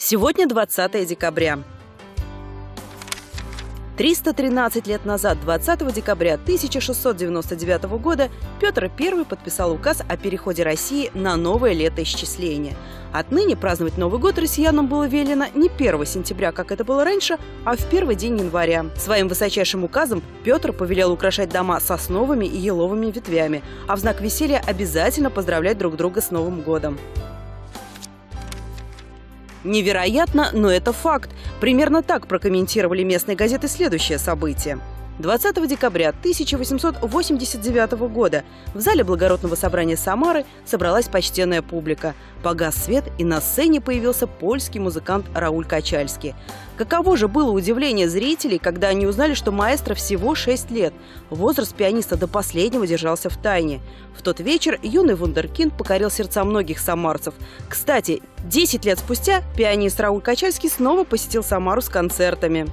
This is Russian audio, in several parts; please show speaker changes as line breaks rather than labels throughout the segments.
Сегодня 20 декабря. 313 лет назад, 20 декабря 1699 года, Петр I подписал указ о переходе России на новое летоисчисление. Отныне праздновать Новый год россиянам было велено не 1 сентября, как это было раньше, а в первый день января. Своим высочайшим указом Петр повелел украшать дома сосновыми и еловыми ветвями, а в знак веселья обязательно поздравлять друг друга с Новым годом. Невероятно, но это факт. Примерно так прокомментировали местные газеты следующее событие. 20 декабря 1889 года в зале Благородного собрания Самары собралась почтенная публика. Погас свет, и на сцене появился польский музыкант Рауль Качальский. Каково же было удивление зрителей, когда они узнали, что маэстро всего 6 лет. Возраст пианиста до последнего держался в тайне. В тот вечер юный вундеркинд покорил сердца многих самарцев. Кстати, 10 лет спустя пианист Рауль Качальский снова посетил Самару с концертами.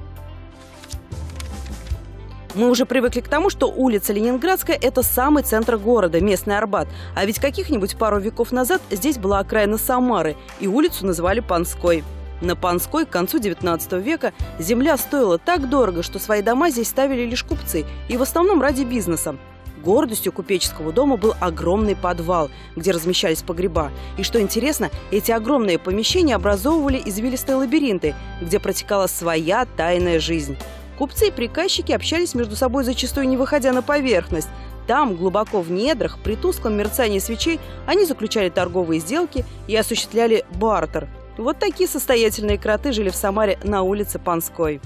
Мы уже привыкли к тому, что улица Ленинградская – это самый центр города, местный Арбат. А ведь каких-нибудь пару веков назад здесь была окраина Самары, и улицу называли Панской. На Панской к концу XIX века земля стоила так дорого, что свои дома здесь ставили лишь купцы, и в основном ради бизнеса. Гордостью купеческого дома был огромный подвал, где размещались погреба. И что интересно, эти огромные помещения образовывали извилистые лабиринты, где протекала своя тайная жизнь. Купцы и приказчики общались между собой, зачастую не выходя на поверхность. Там, глубоко в недрах, при тусклом мерцании свечей, они заключали торговые сделки и осуществляли бартер. Вот такие состоятельные кроты жили в Самаре на улице Панской.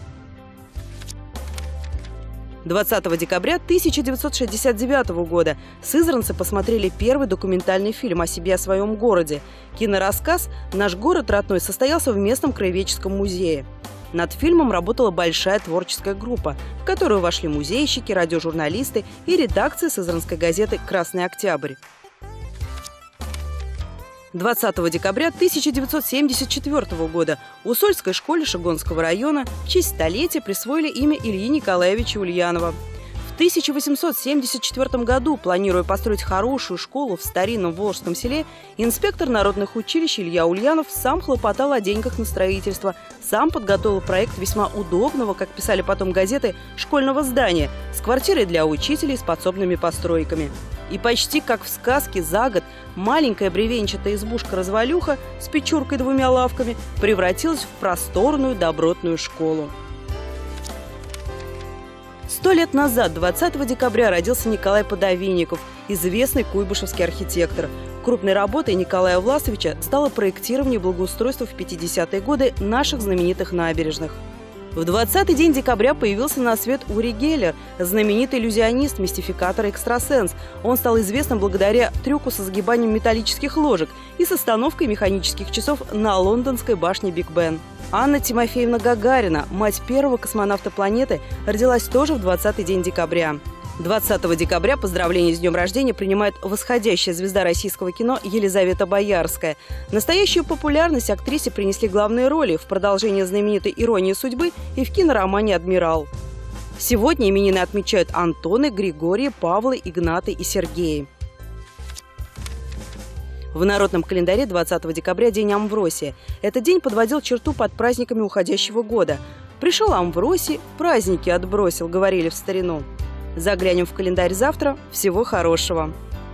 20 декабря 1969 года сызранцы посмотрели первый документальный фильм о себе, о своем городе. Кинорассказ «Наш город родной» состоялся в местном краеведческом музее. Над фильмом работала большая творческая группа, в которую вошли музейщики, радиожурналисты и редакция сызранской газеты «Красный Октябрь». 20 декабря 1974 года Усольской школе Шигонского района в честь столетия присвоили имя Ильи Николаевича Ульянова. В 1874 году, планируя построить хорошую школу в старинном Волжском селе, инспектор народных училищ Илья Ульянов сам хлопотал о деньгах на строительство, сам подготовил проект весьма удобного, как писали потом газеты, школьного здания с квартирой для учителей с подсобными постройками. И почти как в сказке за год маленькая бревенчатая избушка-развалюха с печуркой и 2 лавками превратилась в просторную добротную школу. 100 лет назад, 20 декабря, родился Николай Подовинников, известный куйбышевский архитектор. Крупной работой Николая Власовича стало проектирование благоустройства в 50-е годы наших знаменитых набережных. В 20-й день декабря появился на свет Ури Геллер, знаменитый иллюзионист, мистификатор и экстрасенс. Он стал известным благодаря трюку со сгибанием металлических ложек и с остановкой механических часов на лондонской башне Биг Бен. Анна Тимофеевна Гагарина, мать первого космонавта планеты, родилась тоже в 20-й день декабря. 20 декабря поздравления с днем рождения принимает восходящая звезда российского кино Елизавета Боярская. Настоящую популярность актрисе принесли главные роли в продолжении знаменитой «Иронии судьбы» и в киноромане «Адмирал». Сегодня именины отмечают Антоны, Григории, Павлы, Игнаты и Сергеи. В народном календаре 20 декабря день Амвросия. Этот день подводил черту под праздниками уходящего года. «Пришел Амвросий, праздники отбросил», говорили в старину. Заглянем в календарь завтра. Всего хорошего!